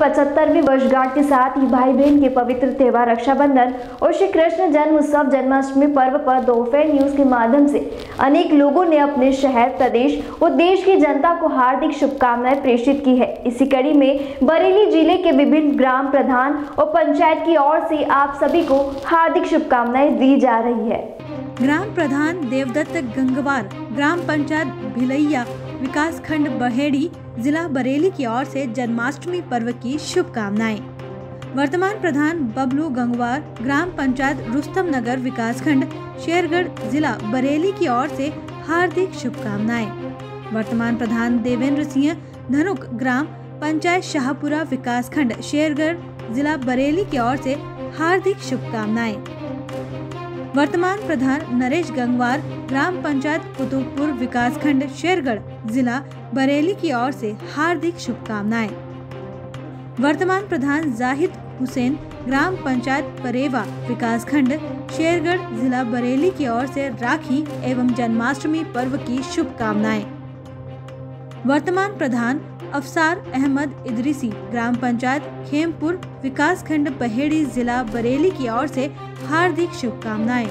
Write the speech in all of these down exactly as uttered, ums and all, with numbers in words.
पचहत्तरवीं वर्षगांठ के साथ ही भाई बहन के पवित्र त्योहार रक्षाबंधन और श्री कृष्ण जन्म उत्सव जन्माष्टमी पर्व पर दोपहर न्यूज के माध्यम से अनेक लोगों ने अपने शहर, प्रदेश और देश की जनता को हार्दिक शुभकामनाएं प्रेषित की है। इसी कड़ी में बरेली जिले के विभिन्न ग्राम प्रधान और पंचायत की ओर से आप सभी को हार्दिक शुभकामनाएं दी जा रही है। ग्राम प्रधान देवदत्त गंगवार, ग्राम पंचायत भिलैया, विकास खंड बहेड़ी, जिला बरेली की ओर से जन्माष्टमी पर्व की शुभकामनाएं। वर्तमान प्रधान बबलू गंगवार, ग्राम पंचायत रुस्तम नगर, विकास खंड शेरगढ़, जिला बरेली की ओर से हार्दिक शुभकामनाएं। वर्तमान प्रधान देवेंद्र सिंह धनुक, ग्राम पंचायत शाहपुरा, विकास खंड शेरगढ़, जिला बरेली की ओर से हार्दिक शुभकामनाएं। वर्तमान प्रधान नरेश गंगवार, ग्राम पंचायत कुतुबपुर, विकास खंड शेरगढ़, जिला बरेली की ओर से हार्दिक शुभकामनाएं। वर्तमान प्रधान जाहिद हुसैन, ग्राम पंचायत परेवा, विकास खंड शेरगढ़, जिला बरेली की ओर से राखी एवं जन्माष्टमी पर्व की शुभकामनाएं। वर्तमान प्रधान अफसार अहमद इदरीसी, ग्राम पंचायत खेमपुर, विकास खंड बहेड़ी, जिला बरेली की ओर से हार्दिक शुभकामनाएं।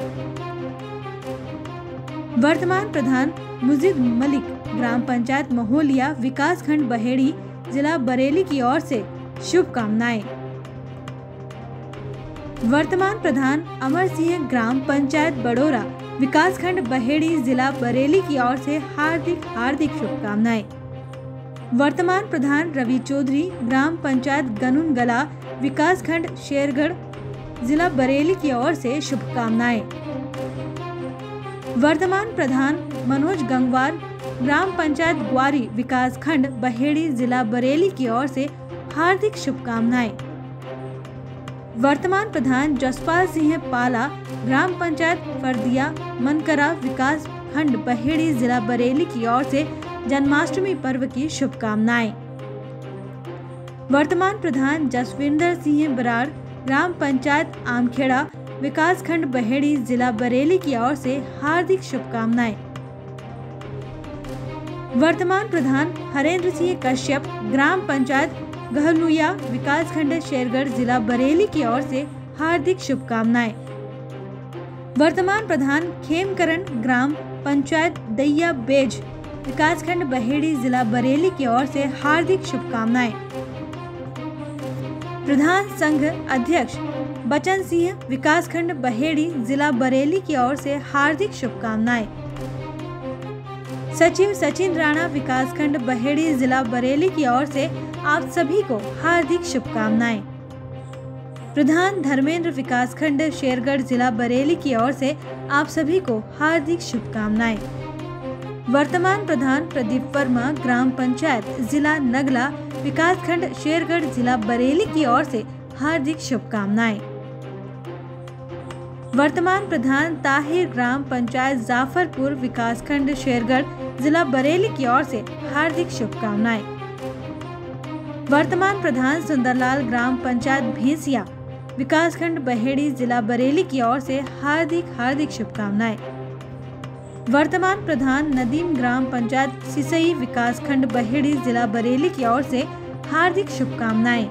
वर्तमान प्रधान मुजीद मलिक, ग्राम पंचायत महोलिया, विकास खंड बहेड़ी, जिला बरेली की ओर से शुभकामनाएं। वर्तमान प्रधान अमर सिंह, ग्राम पंचायत बड़ोरा, विकास खंड बहेड़ी, जिला बरेली की ओर से हार्दिक हार्दिक शुभकामनाएं। वर्तमान प्रधान रवि चौधरी, ग्राम पंचायत गनुनगला, विकास खंड शेरगढ़, जिला बरेली की ओर से शुभकामनाएं। वर्तमान प्रधान मनोज गंगवार, ग्राम पंचायत ग्वारी, विकास खंड बहेड़ी, जिला बरेली की ओर से हार्दिक शुभकामनाएं। वर्तमान प्रधान जसपाल सिंह पाला, ग्राम पंचायत फरदिया मनकरा, विकास खंड बहेड़ी, जिला बरेली की ओर से जन्माष्टमी पर्व की शुभकामनाएं। वर्तमान प्रधान जसविंदर सिंह बराड़, ग्राम पंचायत आमखेड़ा, विकास खंड बहेड़ी, जिला बरेली की ओर से हार्दिक शुभकामनाएं। वर्तमान प्रधान हरेंद्र सिंह कश्यप, ग्राम पंचायत गहलुया, विकास खंड शेरगढ़, जिला बरेली की ओर से हार्दिक शुभकामनाएं। वर्तमान प्रधान खेमकरण, ग्राम पंचायत दैया बेज, विकास खंड बहेड़ी, जिला बरेली की ओर से हार्दिक शुभकामनाएं। प्रधान संघ अध्यक्ष बचन सिंह, विकास खंड बहेड़ी, जिला बरेली की ओर से हार्दिक शुभकामनाएं। सचिव सचिन राणा, विकास खंड बहेड़ी, जिला बरेली की ओर से आप सभी को हार्दिक शुभकामनाएं। प्रधान धर्मेंद्र, विकास खंड शेरगढ़, जिला बरेली की ओर से आप सभी को हार्दिक शुभकामनाएं। वर्तमान प्रधान प्रदीप वर्मा, ग्राम पंचायत जिला नगला, विकास खंड शेरगढ़, जिला बरेली की ओर से हार्दिक शुभकामनाएं। वर्तमान प्रधान ताहिर, ग्राम पंचायत जाफरपुर, विकास खंड शेरगढ़, जिला बरेली की ओर से हार्दिक शुभकामनाएं। वर्तमान प्रधान सुंदरलाल, ग्राम पंचायत भैंसिया, विकास खंड बहेड़ी, जिला बरेली की ओर से हार्दिक हार्दिक शुभकामनाएं। वर्तमान प्रधान नदीम, ग्राम पंचायत सिसई, विकास खंड बहेड़ी, जिला बरेली की ओर से हार्दिक शुभकामनाएं।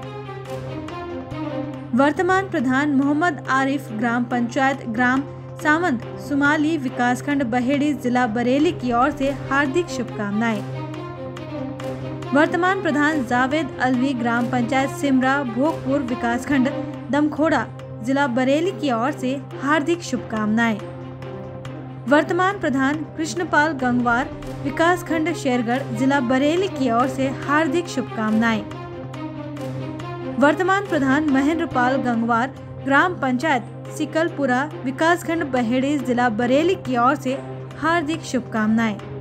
वर्तमान प्रधान मोहम्मद आरिफ, ग्राम पंचायत ग्राम सामंत सुमाली, विकास खंड बहेड़ी, जिला बरेली की ओर से हार्दिक शुभकामनाएं। वर्तमान प्रधान जावेद अलवी, ग्राम पंचायत सिमरा भोगपुर, विकास खंड दमखोड़ा, जिला बरेली की ओर से हार्दिक शुभकामनाएं। वर्तमान प्रधान कृष्णपाल गंगवार, विकास खंड शेरगढ़, जिला बरेली की ओर से हार्दिक शुभकामनाएं। वर्तमान प्रधान महेंद्रपाल गंगवार, ग्राम पंचायत सिकलपुरा, विकास खंड बहेड़ी, जिला बरेली की ओर से हार्दिक शुभकामनाएं।